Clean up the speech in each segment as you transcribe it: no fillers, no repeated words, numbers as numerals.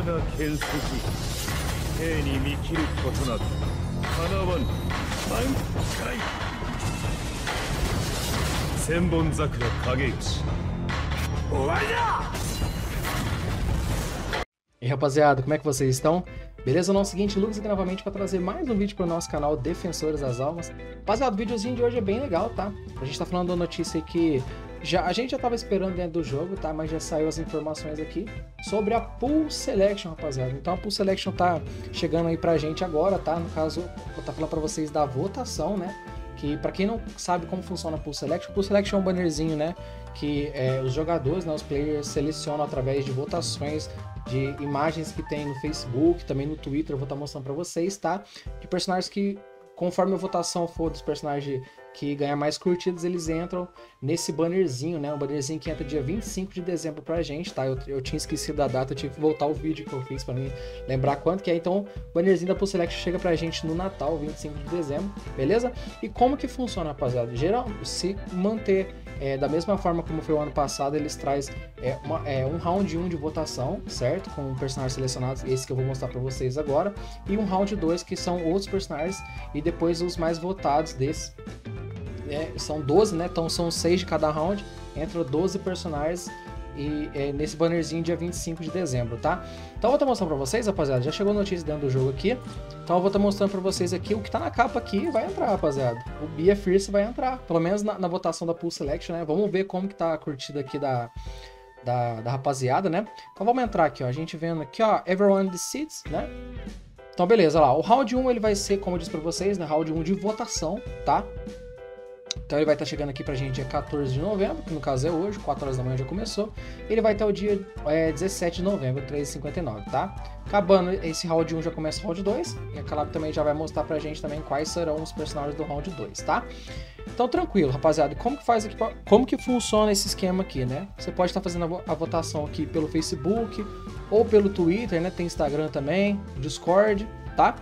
だ剣筋兵に見切ることなど叶わぬ満開千本桜影吉終わりだ。 E rapaziada, como é que vocês estão? Beleza? Não, é o seguinte, Lucas aqui novamente para trazer mais um vídeo para o nosso canal Defensores das Almas. Rapaziada, o videozinho de hoje é bem legal, tá? A gente tá falando da notícia aí que a gente já tava esperando dentro do jogo, tá? Mas já saiu as informações aqui sobre a Pool Selection, rapaziada. Então a Pool Selection tá chegando aí pra gente agora, tá? No caso, vou estar falando para vocês da votação, né? Que para quem não sabe como funciona a Pool Selection é um bannerzinho, né? Que os jogadores, né, os players selecionam através de votações de imagens que tem no Facebook, também no Twitter, eu vou estar mostrando para vocês, tá? De personagens que, conforme a votação for dos personagens que ganhar mais curtidas, eles entram nesse bannerzinho, né? Um bannerzinho que entra dia 25 de dezembro pra gente, tá? Eu tinha esquecido da data, eu tive que voltar o vídeo que eu fiz pra mim lembrar quanto que é. Então, o bannerzinho da Pool Selection chega pra gente no Natal, 25 de dezembro, beleza? E como que funciona, rapaziada? Geral, se manter da mesma forma como foi o ano passado, eles trazem um round 1 de votação, certo? Com personagens selecionados, esse que eu vou mostrar pra vocês agora, e um round 2 que são outros personagens, e depois os mais votados desses. São 12, né? Então são 6 de cada round, entra 12 personagens e nesse bannerzinho dia 25 de dezembro, tá? Então eu vou estar mostrando pra vocês, rapaziada, já chegou notícia dentro do jogo aqui, então eu vou estar mostrando pra vocês aqui o que tá na capa aqui vai entrar, rapaziada. O Bia Fierce vai entrar, pelo menos na votação da Pool Selection, né? Vamos ver como que tá a curtida aqui da rapaziada, né? Então vamos entrar aqui, ó, a gente vendo aqui, ó, Everyone Decides, né? Então beleza, lá, o round 1 ele vai ser, como eu disse pra vocês, né, round 1 de votação, tá? Então ele vai estar chegando aqui pra gente dia 14 de novembro, que no caso é hoje, 4 horas da manhã já começou. Ele vai até o dia 17 de novembro, 3h59, tá? Acabando esse round 1 já começa o round 2, e a Calab também já vai mostrar pra gente também quais serão os personagens do round 2, tá? Então tranquilo, rapaziada, como que faz aqui, como que funciona esse esquema aqui, né? Você pode estar fazendo a votação aqui pelo Facebook, ou pelo Twitter, né? Tem Instagram também, Discord, tá?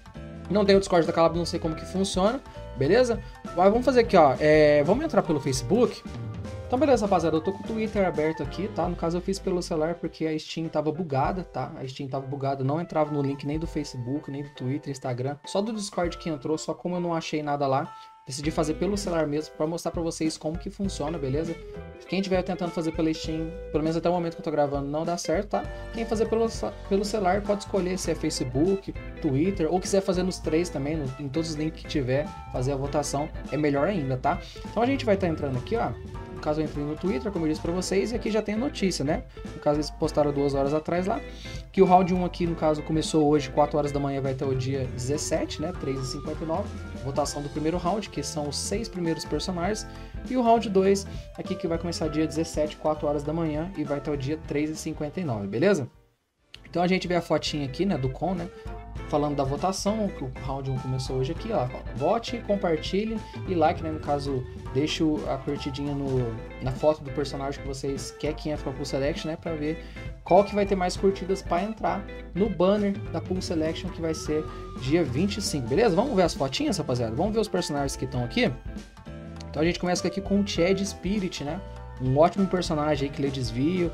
Não tem o Discord da Calab, não sei como que funciona, beleza? Mas vamos fazer aqui, ó, vamos entrar pelo Facebook. Então beleza, rapaziada, eu tô com o Twitter aberto aqui, tá? No caso eu fiz pelo celular porque a Steam tava bugada, tá? A Steam tava bugada, não entrava no link nem do Facebook, nem do Twitter, Instagram, só do Discord que entrou, só como eu não achei nada lá, decidi fazer pelo celular mesmo pra mostrar pra vocês como que funciona, beleza? Quem estiver tentando fazer pela Steam, pelo menos até o momento que eu tô gravando, não dá certo, tá? Quem fazer pelo celular pode escolher se é Facebook, Twitter, ou quiser fazer nos três também, em todos os links que tiver, fazer a votação, é melhor ainda, tá? Então a gente vai estar entrando aqui, ó. No caso eu entrei no Twitter, como eu disse pra vocês, e aqui já tem a notícia, né? No caso eles postaram 2 horas atrás lá, que o round 1 aqui, no caso, começou hoje, 4 horas da manhã, vai até o dia 17, né? 3h59, votação do primeiro round, que são os 6 primeiros personagens, e o round 2 aqui que vai começar dia 17, 4 horas da manhã, e vai até o dia 3h59, beleza? Então a gente vê a fotinha aqui, né, do com, né? Falando da votação, que o round 1 começou hoje aqui, ó. Vote, compartilhe e like, né? No caso, deixe a curtidinha na foto do personagem que vocês querem que entre com a Pool Selection, né? Pra ver qual que vai ter mais curtidas para entrar no banner da Pool Selection, que vai ser dia 25, beleza? Vamos ver as fotinhas, rapaziada? Vamos ver os personagens que estão aqui? Então a gente começa aqui com o Chad Spirit, né? Um ótimo personagem aí que lê desvio,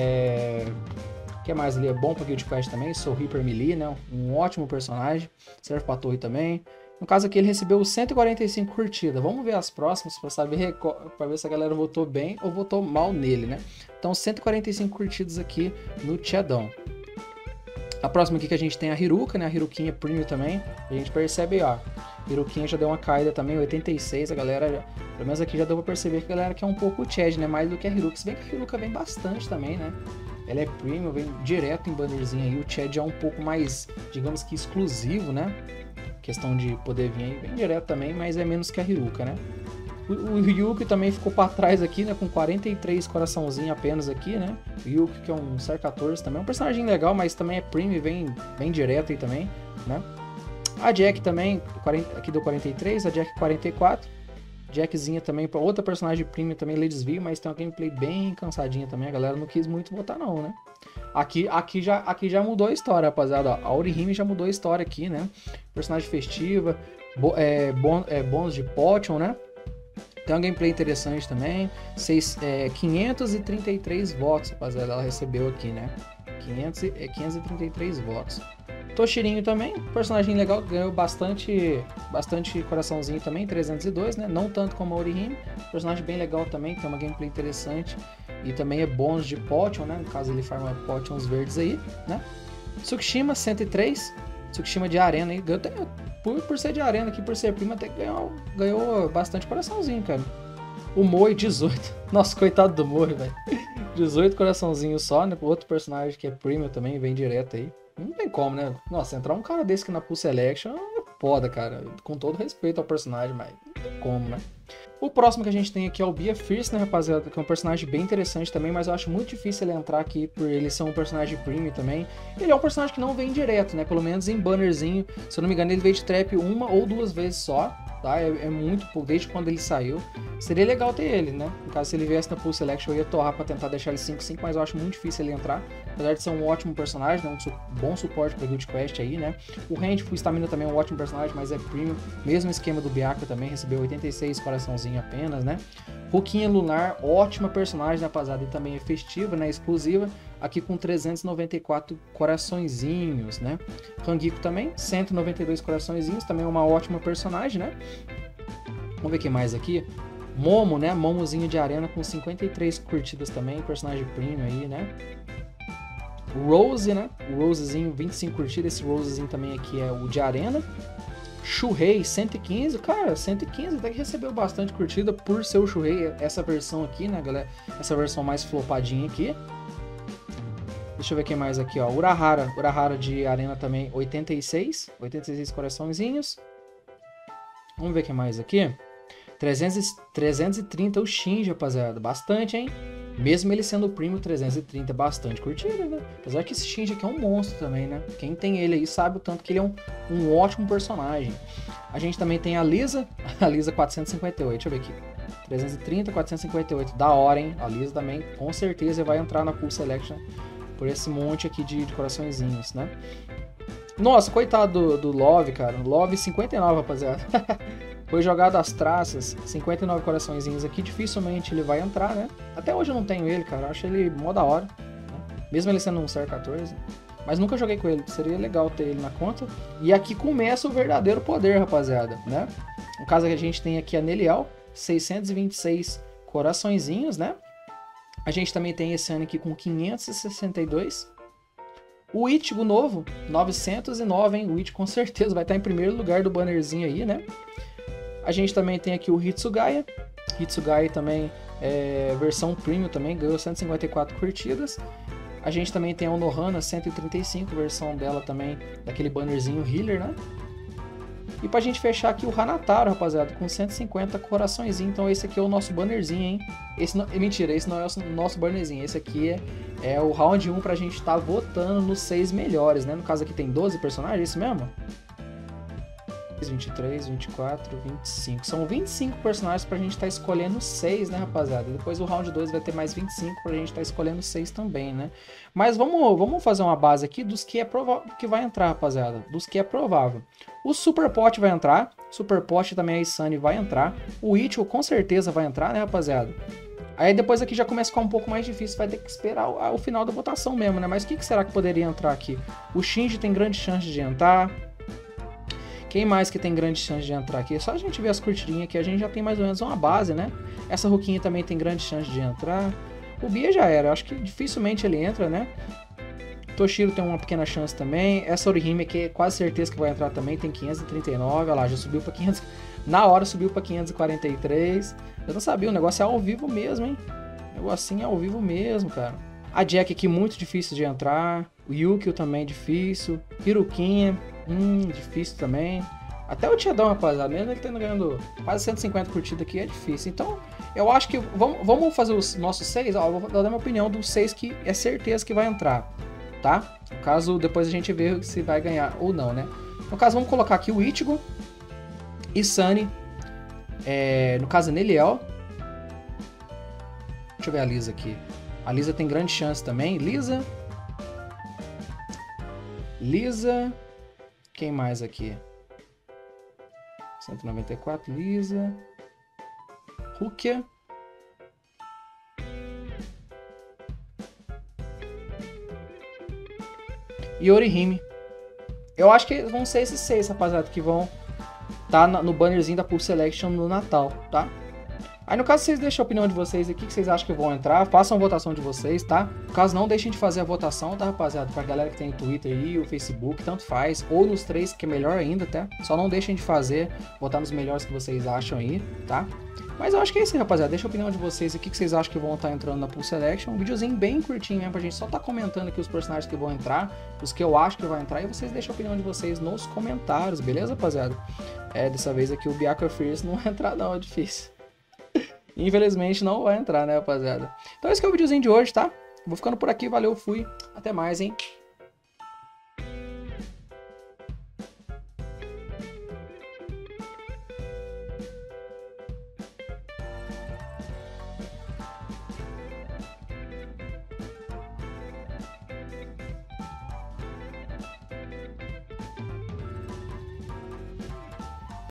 o que mais ali é bom para Guild Quest também, Soul Reaper Melee, né? Um ótimo personagem, serve para torre também. No caso aqui ele recebeu 145 curtidas. Vamos ver as próximas para saber, para ver se a galera votou bem ou votou mal nele, né? Então 145 curtidas aqui no Chadão. A próxima aqui que a gente tem a Hiruka, né? A Hirukinha Premium também. A gente percebe aí, ó. Hirukinha já deu uma caída também, 86. A galera, pelo menos aqui já deu pra perceber que a galera quer um pouco o Chad, né? Mais do que a Hiruka. Se bem que a Hiruka vem bastante também, né? Ela é premium, vem direto em bannerzinho aí. O Chad é um pouco mais, digamos que exclusivo, né? Questão de poder vir aí, vem direto também, mas é menos que a Hiruka, né? O Ryuki também ficou para trás aqui, né? Com 43 coraçãozinho apenas aqui, né? O Ryuki, que é um Ser 14 também. É um personagem legal, mas também é premium, vem direto aí também, né? A Jack também, aqui deu 43, a Jack 44. Jackzinha também, para outra personagem premium também, lê desvio, mas tem uma gameplay bem cansadinha também. A galera não quis muito botar não, né? Aqui já mudou a história, rapaziada. A Orihime já mudou a história aqui, né? Personagem festiva, bônus de potion, né? Tem uma gameplay interessante também. 533 votos, rapaziada, ela recebeu aqui, né? 533 votos. Toshirinho também, personagem legal, ganhou bastante coraçãozinho também, 302, né? Não tanto como a Orihime, personagem bem legal também, tem uma gameplay interessante e também é bônus de Potion, né? No caso ele farma Potions verdes aí, né? Tsukishima, 103, Tsukishima de arena aí, por ser de arena aqui, por ser prima, até ganhou bastante coraçãozinho, cara. O Moi, 18, nossa, coitado do Moi, velho. 18 coraçãozinhos só, né? Outro personagem que é premium também, vem direto aí. Não tem como, né? Nossa, entrar um cara desse aqui na Pool Selection é foda, cara. Com todo respeito ao personagem, mas não tem como, né? O próximo que a gente tem aqui é o Bia Fierce, né, rapaziada? Que é um personagem bem interessante também, mas eu acho muito difícil ele entrar aqui por ele ser um personagem premium também. Ele é um personagem que não vem direto, né? Pelo menos em bannerzinho. Se eu não me engano, ele veio de trap uma ou duas vezes só. Tá? É muito pouco, desde quando ele saiu. Seria legal ter ele, né? No caso, se ele viesse na Pool Selection, eu ia torrar pra tentar deixar ele 5-5, mas eu acho muito difícil ele entrar. Apesar de ser um ótimo personagem, né? Um bom suporte pra Guild Quest aí, né? O Range, o Stamina também é um ótimo personagem, mas é premium. Mesmo esquema do Byakuya também, recebeu 86 coraçãozinho apenas, né? Ruquinha Lunar, ótima personagem, rapaziada, e também é festiva, né? Exclusiva. Aqui com 394 coraçõezinhos, né? Hangiko também, 192 coraçõezinhos, também é uma ótima personagem, né? Vamos ver o que mais aqui. Momo, né? Momozinho de arena com 53 curtidas também, personagem premium aí, né? Rose, né? O Rosezinho, 25 curtidas, esse Rosezinho também aqui é o de arena. Shuhei, 115, cara, 115 até que recebeu bastante curtida por ser o Shuhei, essa versão aqui, né, galera? Essa versão mais flopadinha aqui. Deixa eu ver quem mais aqui, ó. Urahara de arena também, 86 coraçõezinhos. Vamos ver quem mais aqui. 330 o Shinji, rapaziada. Bastante, hein? Mesmo ele sendo o primo 330, bastante curtida, né? Apesar que esse Shinji aqui é um monstro também, né? Quem tem ele aí sabe o tanto que ele é um ótimo personagem. A gente também tem a Lisa 458, deixa eu ver aqui. 330, 458, da hora, hein? A Lisa também, com certeza, vai entrar na Pool Selection por esse monte aqui de coraçõezinhos, né? Nossa, coitado do Love, cara. Love 59, rapaziada. Foi jogado às traças, 59 coraçõezinhos aqui, dificilmente ele vai entrar, né? Até hoje eu não tenho ele, cara, eu acho ele mó da hora, né? Mesmo ele sendo um CR14, mas nunca joguei com ele, seria legal ter ele na conta. E aqui começa o verdadeiro poder, rapaziada, né? No caso que a gente tem aqui a Neliel, 626 coraçõezinhos, né? A gente também tem esse ano aqui com 562. O Ichigo novo, 909, hein? O Ichigo com certeza vai estar em primeiro lugar do bannerzinho aí, né? A gente também tem aqui o Hitsugaya. Hitsugaya também é versão premium também, ganhou 154 curtidas. A gente também tem a Onohana 135, versão dela também, daquele bannerzinho healer, né? E pra gente fechar aqui o Hanataro, rapaziada, com 150 coraçõezinhos. Então esse aqui é o nosso bannerzinho, hein? Mentira, esse não é o nosso bannerzinho. Esse aqui é o round 1 pra gente estar votando nos 6 melhores, né? No caso aqui tem 12 personagens, é isso mesmo? 23, 24, 25. São 25 personagens pra gente estar escolhendo 6, né, rapaziada? Depois o round 2 vai ter mais 25 pra gente estar escolhendo 6 também, né? Mas vamos fazer uma base aqui dos que é provável que vai entrar, rapaziada. Dos que é provável. O Super Pot vai entrar. Super Pot também a Isani vai entrar. O Ichigo com certeza vai entrar, né, rapaziada? Aí depois aqui já começa a ficar um pouco mais difícil, vai ter que esperar o final da votação mesmo, né? Mas o que será que poderia entrar aqui? O Shinji tem grande chance de entrar. Quem mais que tem grande chance de entrar aqui? É só a gente ver as curtidinhas aqui, a gente já tem mais ou menos uma base, né? Essa Ruquinha também tem grande chance de entrar. O Bia já era, acho que dificilmente ele entra, né? Toshiro tem uma pequena chance também. Essa Orihime aqui é quase certeza que vai entrar também, tem 539, olha lá, já subiu para 500. Na hora subiu para 543. Eu não sabia, o negócio é ao vivo mesmo, hein? O negocinho é ao vivo mesmo, cara. A Jack aqui muito difícil de entrar. O Yukio também difícil. Hirukinha, difícil também. Até o Tiadão, rapaziada, mesmo ele tendo ganhando quase 150 curtidas aqui, é difícil. Então, eu acho que vamos fazer os nossos 6. Ó, eu vou dar minha opinião dos 6 que é certeza que vai entrar, tá? No caso, depois a gente vê se vai ganhar ou não, né? No caso, vamos colocar aqui o Ichigo, Isani, no caso, Neliel. Deixa eu ver a Lisa aqui. A Lisa tem grande chance também. Lisa. Quem mais aqui? 194, Lisa. Rukia. e Orihime. Eu acho que vão ser esses 6, rapaziada, que vão tá no bannerzinho da Pulse Selection no Natal, tá? Aí no caso vocês deixem a opinião de vocês aqui, que vocês acham que vão entrar, façam a votação de vocês, tá? No caso não deixem de fazer a votação, tá, rapaziada? Pra galera que tem o Twitter e o Facebook, tanto faz, ou nos 3, que é melhor ainda, tá? Só não deixem de fazer, votar nos melhores que vocês acham aí, tá? Mas eu acho que é isso aí, rapaziada. Deixa a opinião de vocês aqui, que vocês acham que vão estar entrando na Pulse Selection. Um videozinho bem curtinho mesmo, pra gente só tá comentando aqui os personagens que vão entrar, os que eu acho que vão entrar, e vocês deixam a opinião de vocês nos comentários, beleza, rapaziada? Dessa vez aqui o Byakuya Fierce não vai entrar não, é difícil. Infelizmente não vai entrar, né, rapaziada? Então esse que é o videozinho de hoje, tá? Vou ficando por aqui, valeu, fui. Até mais, hein?